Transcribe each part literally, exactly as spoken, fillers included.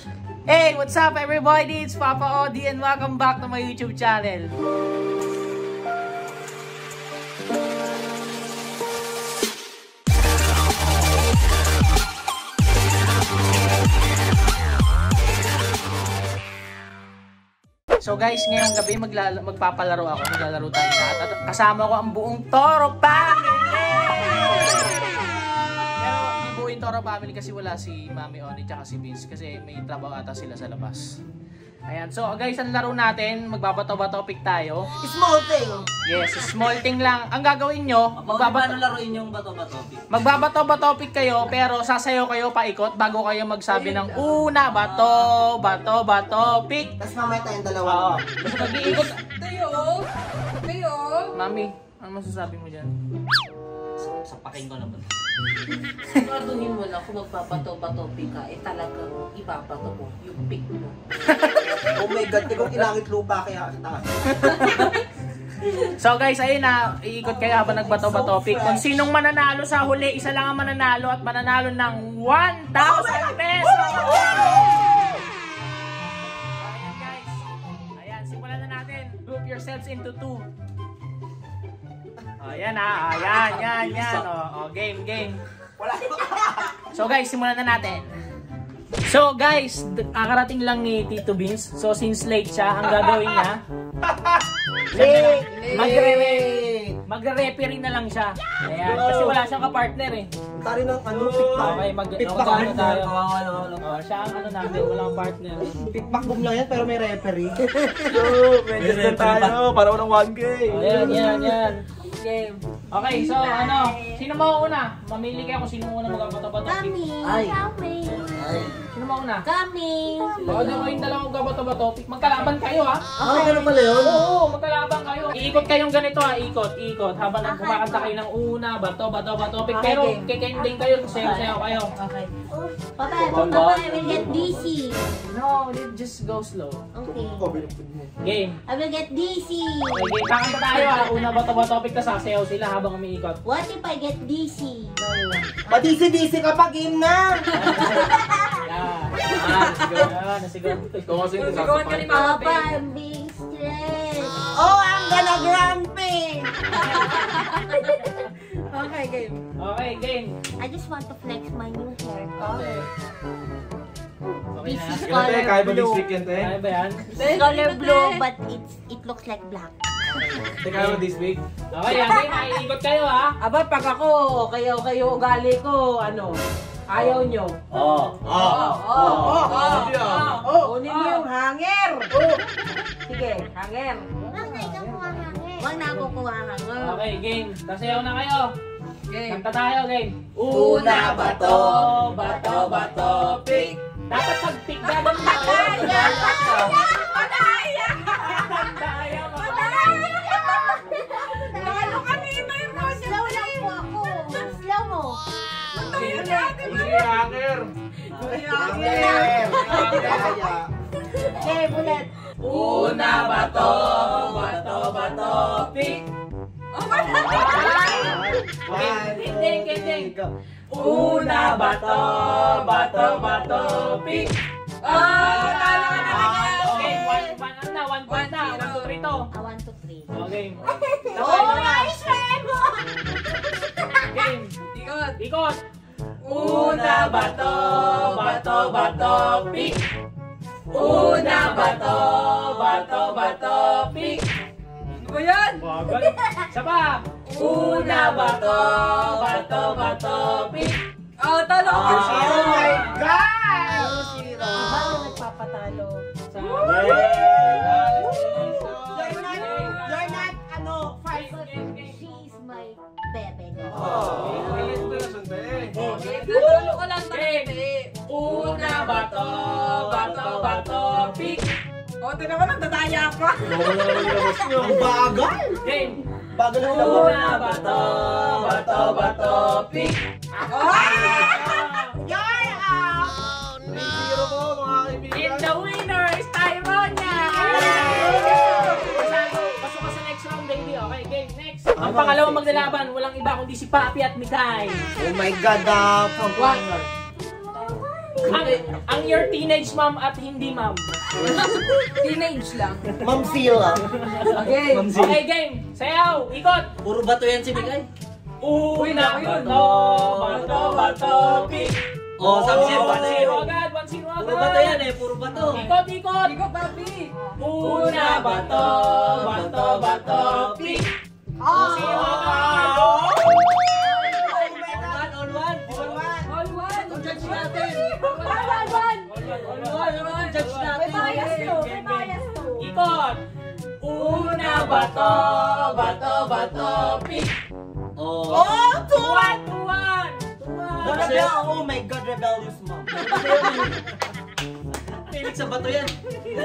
Hey, what's up everybody? It's Papa Odi and welcome back to my YouTube channel. So guys, ngayong gabi maglala magpapalaro ako, maglalaro tayo lahat. At kasama ko ang buong Toro Family! Pero hindi buong Toro Family kasi wala si Mami Oni at si Vince kasi may trabaho ata sila sa labas. Ayan, so guys, ang laro natin, magbabato-bato pick tayo. Small thing! Yes, small thing lang. Ang gagawin nyo, magbabato laruin yung bato-bato pick. Magbabato-bato pick kayo, pero sasayaw kayo paikot bago kayo magsabi ng una, bato, bato, bato, pick. Tapos mamaya tayong dalawa. Oo. Basta mag-iikot. Tayo! Tayo! Mami, ano masasabi mo dyan? Sapakin ko naman. Siguraduhin mo lang kung magbabato-bato pick ka, eh talagang ibabato mo yung pick mo. Oh my God, ikaw ilangit lupa kaya taas. So guys, ayun na, iikot kayo habang nagbato-bato pick. Kung sinong mananalo sa huli, isa lang ang mananalo at mananalo ng one thousand pesos! Ayan guys, ayan, simulan na natin. Group yourselves into two. Ayan ha, ayan, yan, yan. O, game, game. So guys, simulan na natin. So guys, kakarating lang ni Tito Vince. So since late siya, ang gagawin niya, magre-referee magre-referee na lang siya. Ayan, kasi wala siyang ka-partner eh. Tari ng ano, pickpack. Okay, mag Pickpack ano tayo. tayo. Oh, siya ang ano namin, walang partner. Pickpack boom lang yan pero may referee. Yo, medyo na tayo para walang one K. Ayan, yan, yan. Game. Okay, so ano, sino mauuna? Mamili kayo kung sino muna magbabato-bato. Kami, Ay. kami, Ay. Sino mauna? kami. Baka di mo yung dalawang magbabato-bato. Magkalaban kayo ha? Ah, ganun pala yun? Oo, magkalaban kayo. Iikot kayong ganito ha, ikot, ikot. Habang okay, kumakanta kayo ng una, bato, bato, bato, pick. Okay, Pero game. kikending kayo, sayo-sayo kayo. Okay. Papa, Papa, I will get dizzy. No, just go slow. Okay. Game. I will get dizzy. Okay, game. Kakanta tayo ha. Una, bato, bato, pick. Tas sasayaw sila habang umiikot. What if I get dizzy? Padisi-disi kapag game na! Yan. Ah, nasigaw na, nasigaw. Ikaw kasi yung Sigawan ka ni sasapakin. Mama Papa, Pig. I'm being stressed. Oh, I'm gonna grumpy! Okay, game. Okay, game. I just want to flex my new haircut. Okay This na. is Sige na, te, kaya ba color this blue. weekend, te? Kaya ba yan? It's color blue, but it's it looks like black. Te, kaya ba this week? Okay, yan. Game, maiikot kayo ha. Aba, pag ako, kayo, kayo, ugali ko, ano, ayaw nyo. Oo. Oo. Oh, oh, Sabi ah. oh. Kunin mo yung hanger. Sige, hanger. Wag na ikaw kuha hangin. Wag na ako kuha hangin. Okay, game. Tasayaw na kayo. Game. Kanta tayo, game. Una, bato, bato, bato, pick. Dapat pag pick gagawin na kayo. Ano kanina yung Slow lang po ako. Slow mo. Sige, hanger. Hanger! Kaya. Okay, ulit. Una, bato, bato, bato, pick. One, Kending, two, kending. three, go. Una, bato, bato, bato, pick. Oh, talo ka na kagad. Okay, one, one, ano na, one point na. One, two, three to. Ah, one, two, three. Okay. Oh, nice, Remo! Game. Ikot. Ikot. Una, bato, bato, bato, pick. Una, bato, bato, bato, pick. Ano ba yan? Bagal. Isa pa. Una, bato, bato, bato, pick. Oh, talo ka. Oh my God! Paano nagpapatalo? Sabay. You're not, you're not, ano, five. She is my bebe. Talo ka lang na hindi. Una, bato, bato, bato, pick. O, tinan mo, nagdadaya ka. Ang bagal! Game. Bagal na lang. Una, bato, bato, bato, pick. You're out! Zero po, mga kaibigan. And the winner is Tyronia! Pasok ka sa next round, baby. Okay, game. Next. Ang pangalawang maglalaban, walang iba kundi si Papi at Mikay. Oh my God, ah, from one. ang, ang your teenage mom at hindi mom. Teenage lang. Ma'am Sila. Okay. Okay, game. Sayaw, ikot. Puro bato yan si Bigay. Una, bato, bato, bato, pick. Oh, sabi siya, one bato yan. zero agad, one zero agad. Puro bato yan eh, puro bato. Ikot, ikot. Ikaw, papi. Una, bato, bato, bato, pick. Oh. Zero agad. All one, all one. All one. Judge natin. One, one, one. All one, all one. Judge May natin. bias to. May bias to. Ikot. Una, bato, bato, bato, pick. Oh. Oh, two one, two one. Rebel, oh my God, rebellious mom. Pilig sa bato yan.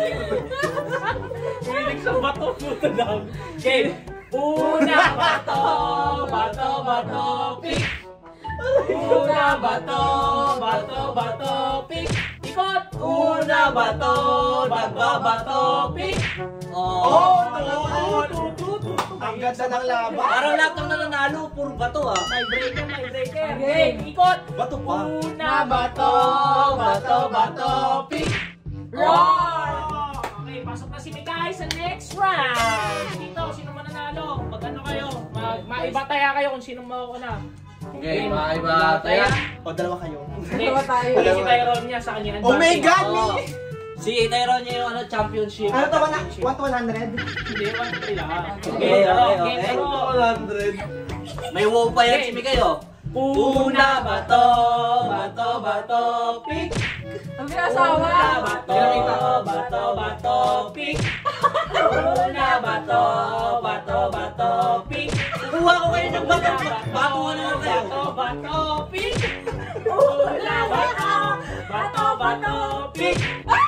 Pilig sa bato, puto lang. Okay. Una, bato, bato, bato, pick. Una, bato, bato, bato, pick. Ikot. Una, bato, bato, bato, pick. Oh. two, two, two, two. Ang ganda ng laban. Parang lahat ng nananalo, puro bato ah. May breaker, may breaker. Okay, ikot. Bato pa. Una, bato, bato, bato, pick. Roar! Okay, pasok na si Mikay sa next round. Dito, sino mananalo? Mag ano kayo? Mag maibataya kayo kung sino mauuna. Okay, maiba tayo. O, dalawa kayo. Dalawa tayo. Hindi si Tyrone niya sa kanya. Oh my God, Oh. me! Si Tyrone niya yung ano, championship. Ano to, one to one hundred? Hindi, one to three lang. Okay, Okay, laro, okay, game okay. laro. May wow pa yan si Mikay oh. Una, bato, bato, bato, pick. Ang asawa. Una, bato, bato, bato, pick. Una, bato, bato, bato, pick. Kuha ko kayo ng bato. Bato na lang kayo. Bato, bato, pick. Una, bato, bato, bato, pick.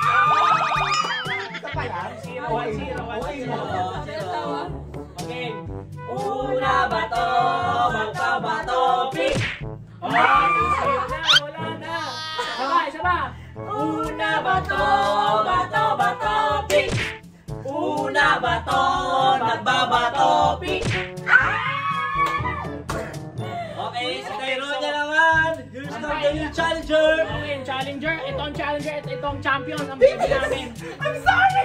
Isa pa yan? Zero, one, zero, one, zero. Ang asawa. Okay. Una, bato, bato, bato, pick. Oh, save na, wala na. Saba, saba. Una, bato, bato, bato, pick. Una, bato, nagbabato, pick. Okay, si Tyrone niya naman. Here's the new challenger. Okay, yung challenger. Ito ang challenger. Ito, ito ang champion. Ang baby namin. I'm sorry!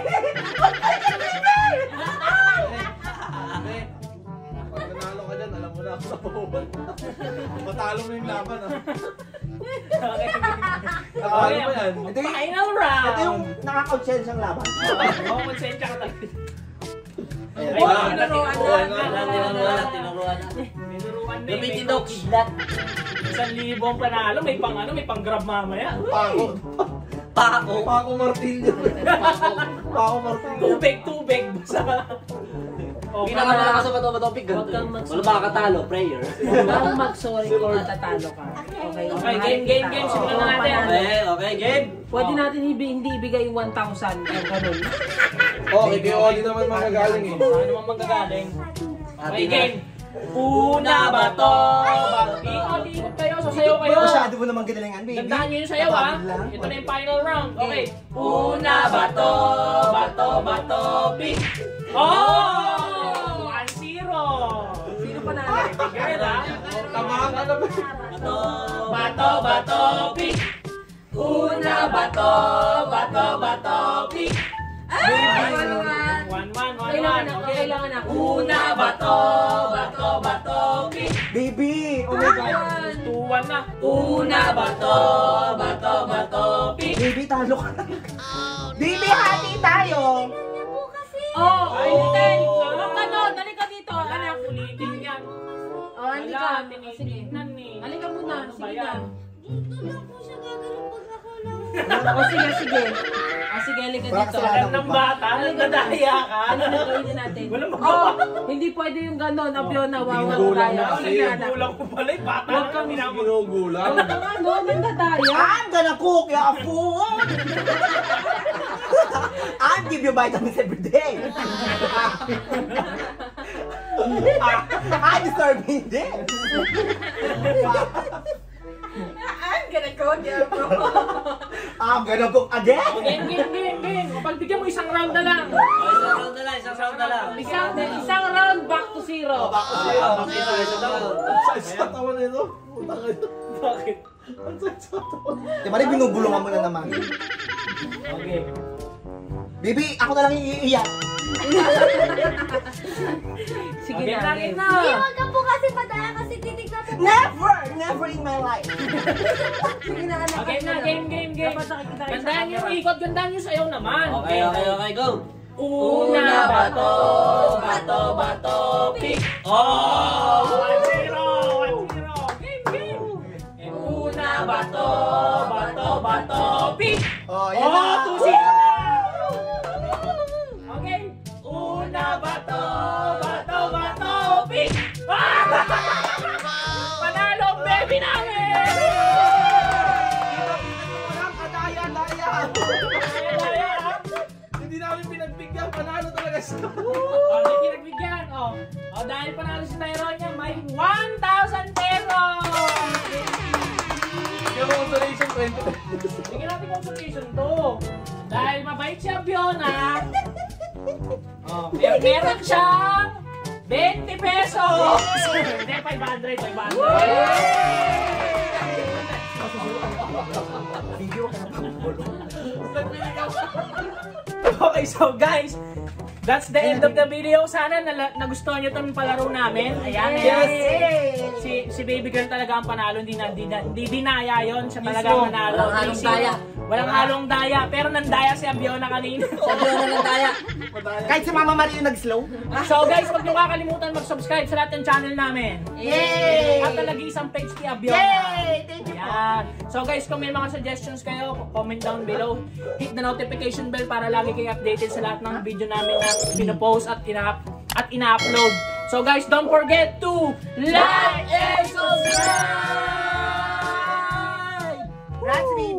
Pag nanalo ka dyan, alam mo na ako sa puwan. Matalo mo yung laban ah. Okay. Nakakalo mo yan. Ito yung, Final round. ito yung nakaka-challenge ang laban. Oo, konsensya ka talaga. Ayan. Ay, Oh, wala, tinuruan tinuruan na. na. Tinuruan na, tinuruan na. Tinuruan na. Gamitin daw kidlat. Isang libong panalo, may pang ano, may pang grab mamaya. Pako. Pako. Paco Martillo. Paco Martillo. Tubig, tubig. Basta. Okay. Pinakamalakas sa bato-bato pick. Huwag kang mag- Wala makakatalo, prayer. Huwag kang mag-sorry kung matatalo ka. Okay, Okay, game, game, game. Simulan na natin. Okay, okay, game. Pwede natin hibi- hindi ibigay yung one thousand. Yung ganun. Oh, kay Oli naman magagaling eh. Ano naman manggagaling? Okay, game. Una, bato, bato. Ikot, ikot kayo, sasayaw kayo. Masyado mo naman ginalingan, baby. Tandaan nyo yung sayaw, ha? Kapagod lang. Ito na yung final round. Okay. Una, bato, bato, bato, pick. Oh! one zero. Sino pa natin? Girl, ha? Tamaan ka na ba? Bato, bato, bato, pick. Una, bato, bato, bato, pick. Ay! One, one. One, one, one, Kailangan one. ako, Okay. kailangan ako. Una, bato, bato, bato, pick. Baby! Oh my God! Two, one na. Una, bato, bato, bato, pick. Baby, talo ka na. Baby, hati tayo! Oh, Ay, ulitin. oh. Ang ganon, halika dito. Anak, ulitin yan. Oh, halika. Wala, Sige. tinitignan ni. Halika muna. Ano ba Sige yan? na. O sige, sige. O sige, halika Baka dito. kasalanan Alam ng bata, nadadaya ka. Ano na gawin natin? Walang magawa. Oh, hindi pwede yung ganon. Abyo na wawa Ginugulang tayo. na Wala kasi. na gulang ko pala, eh, bata Huwag na kang minamot. Ginugulang. Ano, nandadaya? I'm gonna cook your food! I'll give you vitamins every day! I'm serving this! I'm gonna go there, bro. I'm gonna cook again! Game, game, game, game. Pagbigyan mo isang round na lang. Oh, isang round na lang, isang round na lang. Isang, isang round back to zero. Ah, bakit sila, isang round. Sa katawan nito. Utang ito. Bakit? Di ba rin binubulungan mo na naman? Okay. Bibi, ako na lang iiiyak. Sige Okay, na. game na. Hindi, wag ka po kasi padala kasi titignan po. Never! Never in my life. Sige na, anak. Okay na, game, game, game. Dapat nakikita kayo sa Gandaan yung camera. ikot, gandaan yung sayaw naman. Okay, okay, okay, go! Una, bato, bato, bato, pick. Oh! one zero, one zero. Game, game. Una, bato, bato, bato, pick. Oh, yan na. Oh, two zero na. Okay. Una, bato, bato, bato, pick. Ah! Panalo ang baby namin! Kadaya, daya. Hindi namin pinagbigyan, panalo talaga siya. Oh, hindi pinagbigyan. Oh. Oh, dahil panalo si Tyrone niya, may one thousand pesos! Yung consolation twenty. Bigyan natin consultation to. Dahil mabait si Abiona. Oh, mer meron siyang twenty pesos! Hindi, five hundred, five hundred. Video ka na Okay, so guys, that's the end of the video. Sana nala- nagustuhan nyo itong palaro namin. Ayan, ayan. Si, si Baby Girl talaga ang panalo. Hindi, na, hindi, na- hindi dinaya yun. Siya talaga ang nanalo. Walang halong Easy. daya. Walang halong daya. Pero nandaya si Abiona kanina. Sabi na ng daya. Kahit si Mama Maria nag-slow. So guys, huwag nyo kakalimutan mag-subscribe sa lahat ng channel namin. Yay! At talaga isang page ni Abiona. Yay! Thank you po. Yan. So guys, kung may mga suggestions kayo, comment down below. Hit the notification bell para lagi kayo updated sa lahat ng video namin na pinopost at ina at ina-upload. So guys, don't forget to like and subscribe! Rats